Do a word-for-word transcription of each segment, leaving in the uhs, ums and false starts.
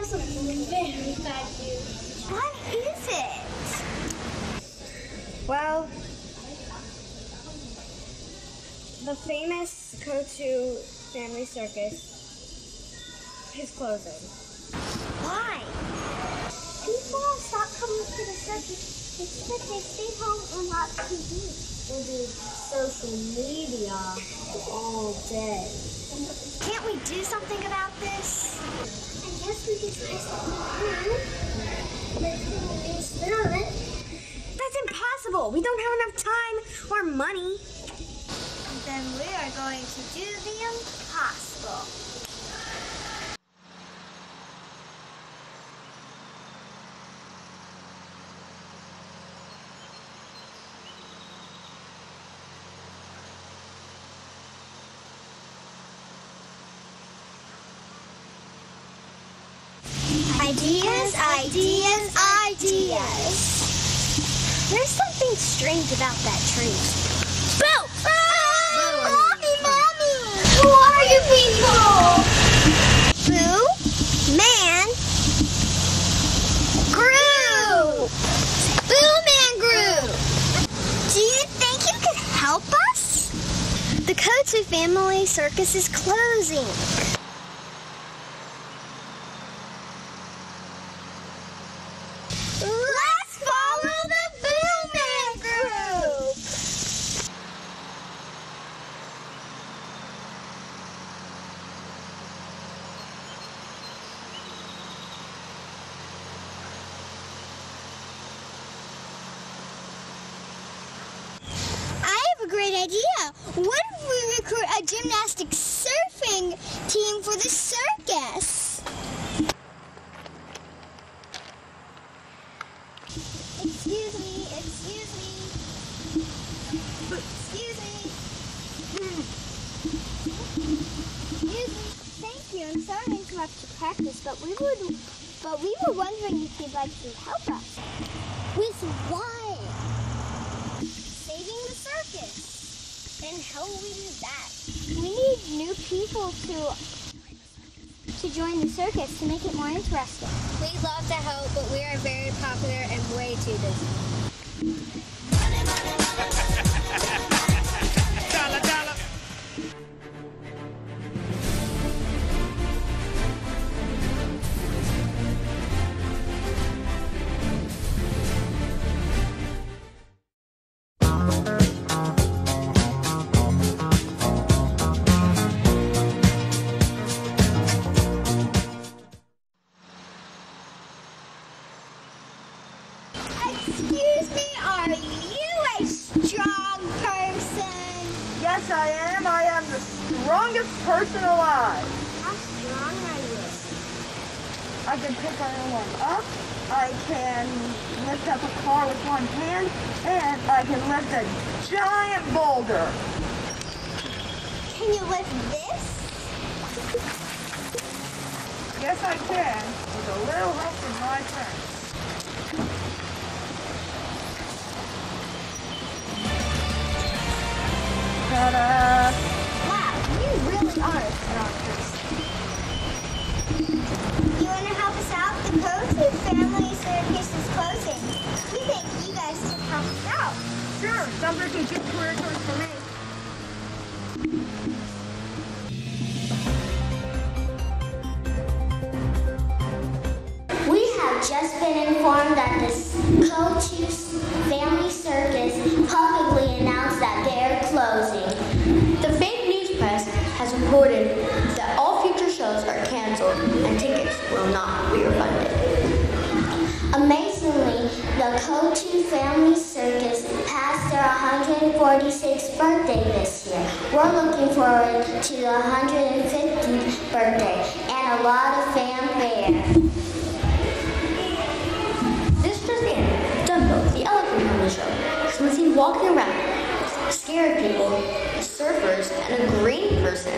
have something very bad news. What is it? Well, the famous C O T U Family Circus is closing. Why? People will stop coming to the circus because they stay home and watch T V. And do social media all day. Can't we do something about this? I guess we just have to do it. That's impossible. We don't have enough time or money. Then we are going to do the impossible. Ideas, ideas, ideas. There's something strange about that tree. Boo! Ah, Mommy, Mommy! Who are you people? Boo, Man, Group! Boo, Man, Group! Do you think you could help us? The C O T U Family Circus is closing. Let's follow the Boo Man Group! I have a great idea. What if we recruit a gymnastic surfing team for the circus? Excuse me, excuse me. Excuse me. Excuse me. Thank you. I'm sorry to interrupt your practice, but we would but we were wondering if you'd like to help us. With what? Saving the circus. And how will we do that? We need new people to to join the circus to make it more interesting. We'd love to help, but we are very popular and way too busy. Dollar, dollar. Excuse me, are you a strong person? Yes, I am. I am the strongest person alive. How strong are you? I can pick anyone up. I can lift up a car with one hand, and I can lift a giant boulder. Can you lift this? Yes, I can, with a little help from my friends. Ta-da! Wow, you really are a strong person. You want to help us out? The C O T U Family Circus is closing. We think you guys can help us out. Sure, sounds like a good career choice for me. We have just been informed that the C O T U Family Circus publicly announced that they are closing. The fake news press has reported that all future shows are canceled and tickets will not be refunded. Amazingly, the C O T U Family Circus passed their one hundred forty-sixth birthday this year. We're looking forward to the one hundred fiftieth birthday and a lot of fanfare. This just in, Dumbo, the elephant from the show, has been seen walking around, scared people, surfers, and a green person.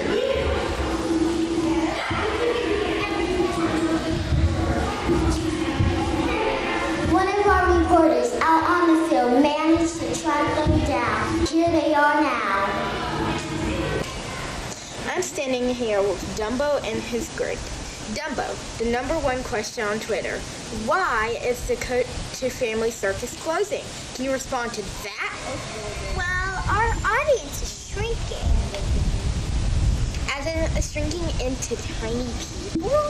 One of our reporters out on the field managed to track them down. Here they are now. I'm standing here with Dumbo and his group. Dumbo, the number one question on Twitter. Why is the C O T U Family Circus closing? Can you respond to that? Well, our audience is shrinking. As in uh, shrinking into tiny people?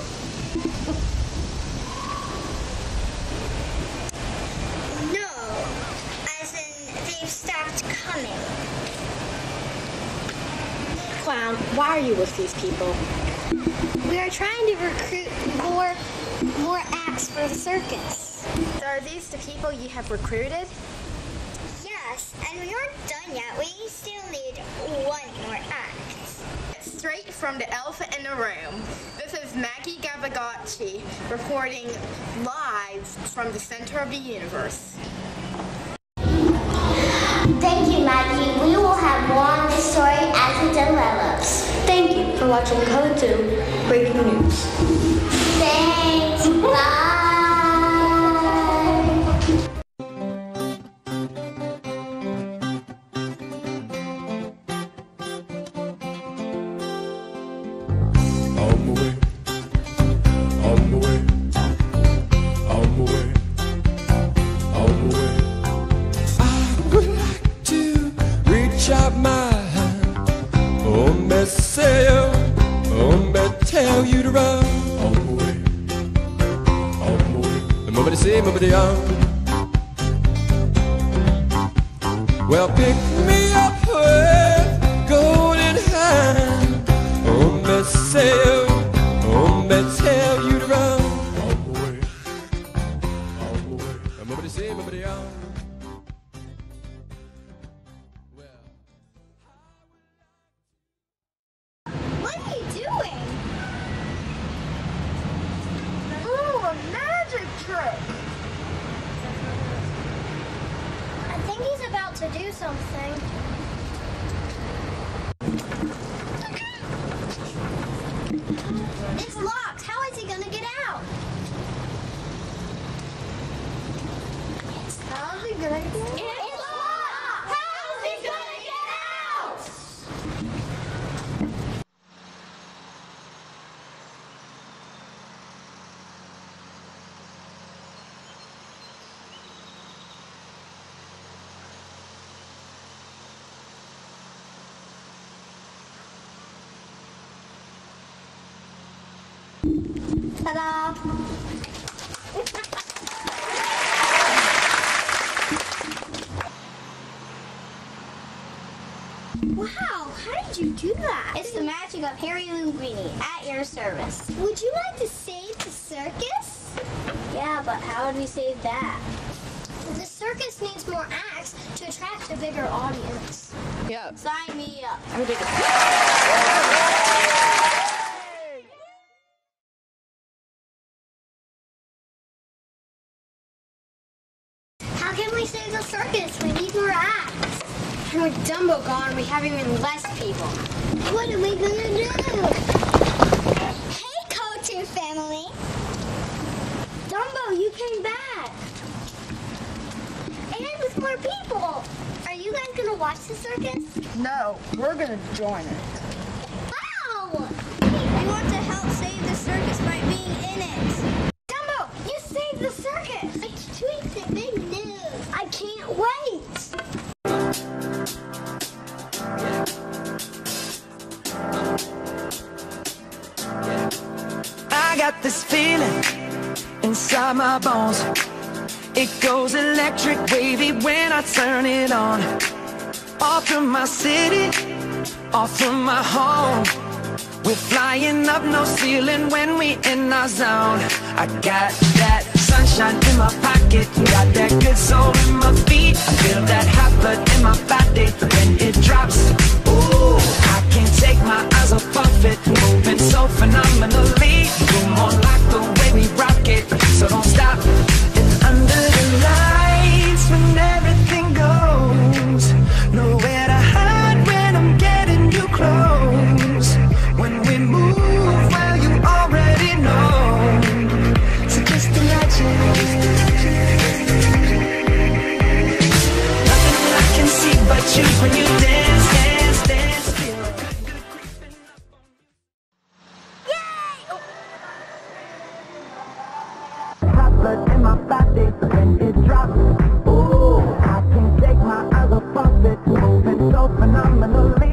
No, as in they've stopped coming. Clown, why are you with these people? We are trying to recruit more, more acts for the circus. So are these the people you have recruited? Yes, and we aren't done yet. We still need one more act. Straight from the elephant in the room, this is Maggie Gabagacci reporting live from the center of the universe. Thank you, Maggie. We will have more on this story as it develops. Thank you for watching C O T U Breaking News. Thanks. Bye. Tell you to run on the way, on the way. And nobody say, nobody on. Well, pick me up with golden hand. On the sail, on the tell you to run on the way, on the way. And nobody say, nobody on. What are you doing? Ooh, a magic trick! I think he's about to do something. It's locked. How is he gonna get out? How's he gonna get out? It's locked. How is he gonna get out? Ta-da! Wow, how did you do that? It's the magic of Harry Linguini at your service. Would you like to save the circus? Yeah, but how would we save that? The circus needs more acts to attract a bigger audience. Yeah. Sign me up. How can we save the circus? We need more acts. And with Dumbo gone, we have even less people. What are we gonna do? Hey, C O T U family. Dumbo, you came back. And with more people. Are you guys gonna watch the circus? No, we're gonna join it. Wow! We want to help save the circus by being in it. Dumbo, you saved the circus. I tweaked the big news. I can't wait. I got this feeling inside my bones. It goes electric wavy when I turn it on. Off from my city, off from my home. We're flying up no ceiling when we in our zone. I got that sunshine in my pocket, got that good soul in my feet. I feel that hot blood in my body when it drops. Ooh, I can't take my eyes off of it, moving so phenomenally. You're more like the way we rock it, so don't stop. And under the lights when everything goes, nowhere to hide when I'm getting you close. When we move, well you already know. So just imagine nothing I can see but you when you dance, dance, dance. Feel good creeping up on me. Yay! when it drops. Ooh, I can't take my eyes off it, moving so phenomenally.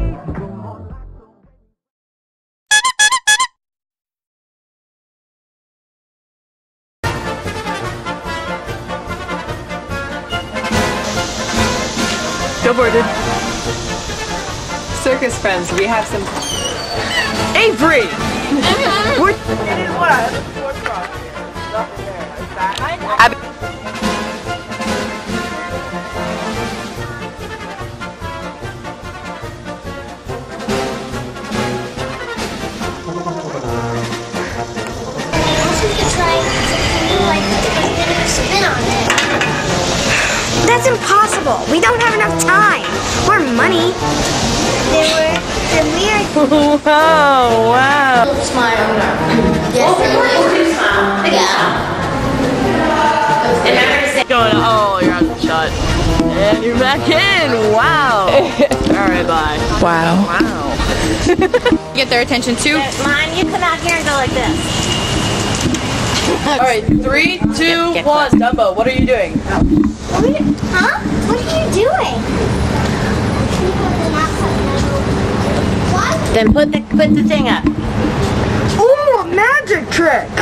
Aborted. Circus friends, we have some. Avery! Mm-hmm. We're. Abby. We could try something like a bit of a spin on it. That's impossible. We don't have enough time or money. Then we're, then we are. Oh, wow. Smile. Yes. Smile. Yeah. Remember to say. Going, oh, you're out of the shot. And you're back in. Wow. All right, bye. Wow. Wow. Get their attention too. Mom, you come out here and go like this. All right, three, two, get, get one. Dumbo, what are you doing? What are you, huh? What are you doing? Then put the put the thing up. Ooh, a magic trick!